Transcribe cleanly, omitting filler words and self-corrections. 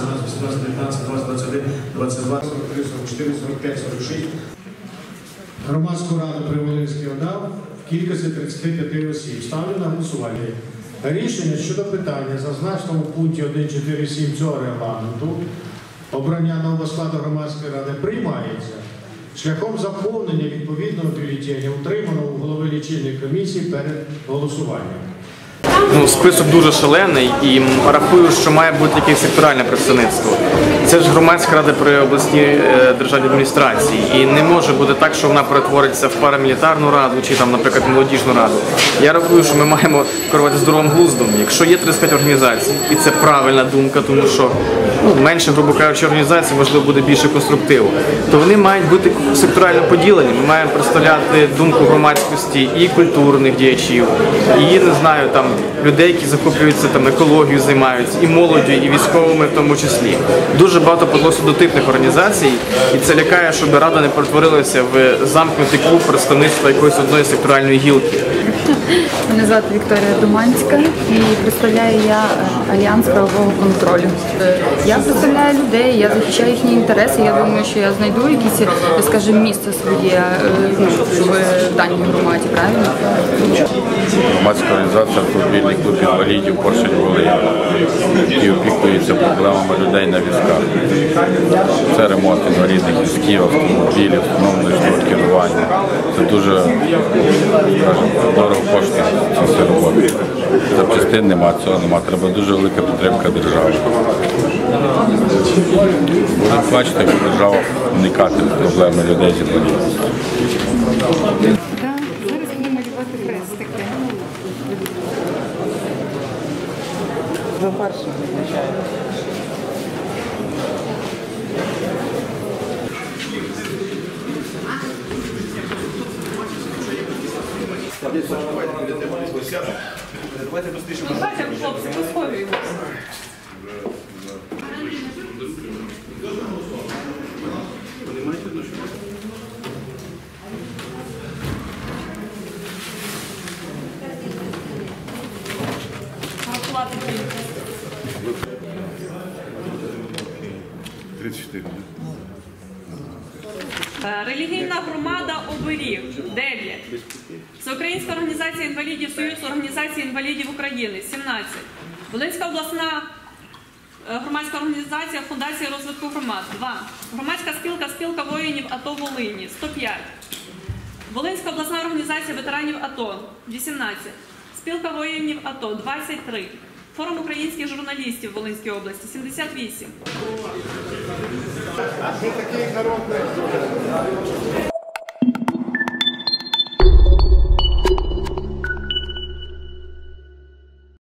17, 18, 19, 20, 21, 22, 43, 44, 45, 46. Громадську раду при Волинській ОДА в кількості 35 осіб. Ставлю на голосування. Рішення щодо питання, зазначеному в пункті 1.4.7 цього регламенту, обрання нового складу громадської ради приймається шляхом заповнення відповідного бюлетеня, утриманого у голови лічильної комісії перед голосуванням. Список дуже шалений і рахую, що має бути якесь секторальне представництво. Це ж громадська рада при обласній державній адміністрації. І не може бути так, що вона перетвориться в парамілітарну раду чи, наприклад, молодіжну раду. Я рахую, що ми маємо керувати здоровим глуздом. Якщо є 35 організацій, і це правильна думка, тому що менше, грубо кажучи, організацій, можливо, буде більше конструктиву, то вони мають бути секторально поділені. Ми маємо представляти думку громадськості і культурних діячів, і, не знаю, людей, які захоплюються екологією, займаються, і молоддю, і військовими в тому числі. Дуже багато подалося до типних організацій, і це лякає, щоб рада не перетворилася в замкнутий клуб представництва якоїсь одної секторальної гілки. Мене звати Вікторія Думанська і представляю я Альянс правового контролю. Я представляю людей, я захищаю їхні інтереси, я думаю, що я знайду якесь, скажімо, місце своє в даній громаді, правильно? Громадська організація «Автомобільний клуб інвалідів Поршень-Волинь», який опікується проблемами людей на візках. Це ремонт інвалідних візків, автомобілів, встановлений шнур керування. Це дуже, скажімо, дорого коштує це все роботи. Запчастин нема, цього нема. Треба дуже велика підтримка держави. Будемо бачити, як держава уникати проблеми людей з інвалідністю. Зараз будемо малювати хрестики. Ви перші визначаєте. Давайте швидше. Давайте, хлопці, розховуємо. Рахувати кількість. 34. Релігійна громада «Оберіг» 9. Всеукраїнська організація інвалідів Союз організації інвалідів України 17. Волинська обласна громадська організація Фундація розвитку громад 2. Громадська спілка воїнів АТО Волині 105. Волинська обласна організація ветеранів АТО 18. Спілка воїнів АТО 23. Форум українських журналістів Волинської області 78. А що таке народне?